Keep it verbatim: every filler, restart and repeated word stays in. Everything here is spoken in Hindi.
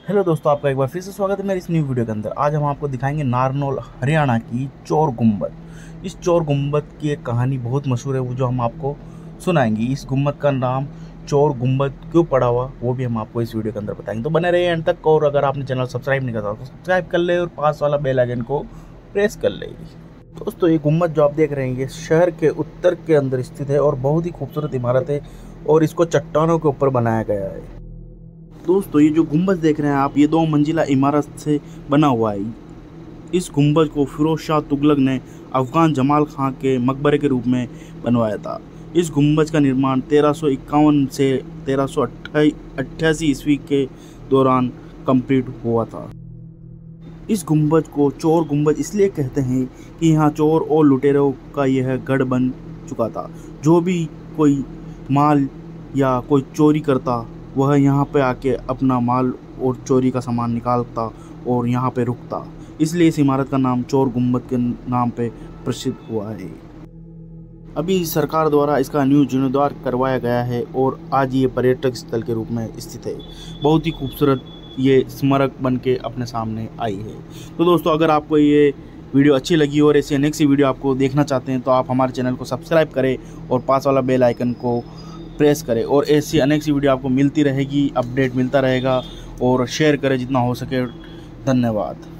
हेलो दोस्तों, आपका एक बार फिर से स्वागत है मेरी इस न्यू वीडियो के अंदर। आज हम आपको दिखाएंगे नारनौल हरियाणा की चोर गुम्बद। इस चोर गुम्बद की एक कहानी बहुत मशहूर है, वो जो हम आपको सुनाएंगे। इस गुम्बद का नाम चोर गुम्बद क्यों पड़ा हुआ वो भी हम आपको इस वीडियो के अंदर बताएंगे, तो बने रहिए एंड तक। और अगर आपने चैनल सब्सक्राइब नहीं करा तो सब्सक्राइब कर ले और पास वाला बेल आइकन को प्रेस कर ले। दोस्तों, ये गुम्बद जो आप देख रहे हैं ये शहर के उत्तर के अंदर स्थित है और बहुत ही खूबसूरत इमारत है और इसको चट्टानों के ऊपर बनाया गया है। दोस्तों, ये जो गुम्बद देख रहे हैं आप, ये दो मंजिला इमारत से बना हुआ है। इस गुम्बद को फिरोज शाह तुगलक ने अफगान जमाल खां के मकबरे के रूप में बनवाया था। इस गुम्बद का निर्माण तेरह सौ इक्यावन से तेरह सौ अट्ठासी ईस्वी के दौरान कंप्लीट हुआ था। इस गुम्बद को चोर गुम्बद इसलिए कहते हैं कि यहाँ चोर और लुटेरों का यह गढ़ बन चुका था। जो भी कोई माल या कोई चोरी करता वह यहाँ पे आके अपना माल और चोरी का सामान निकालता और यहाँ पे रुकता, इसलिए इस इमारत का नाम चोर गुम्बद के नाम पे प्रसिद्ध हुआ है। अभी सरकार द्वारा इसका न्यू जीर्णोद्धार करवाया गया है और आज ये पर्यटक स्थल के रूप में स्थित है। बहुत ही खूबसूरत ये स्मारक बन के अपने सामने आई है। तो दोस्तों, अगर आपको ये वीडियो अच्छी लगी और ऐसी अनेक सी वीडियो आपको देखना चाहते हैं तो आप हमारे चैनल को सब्सक्राइब करें और पास वाला बेल आइकन को प्रेस करें और ऐसी अनेक सी वीडियो आपको मिलती रहेगी, अपडेट मिलता रहेगा। और शेयर करें जितना हो सके। धन्यवाद।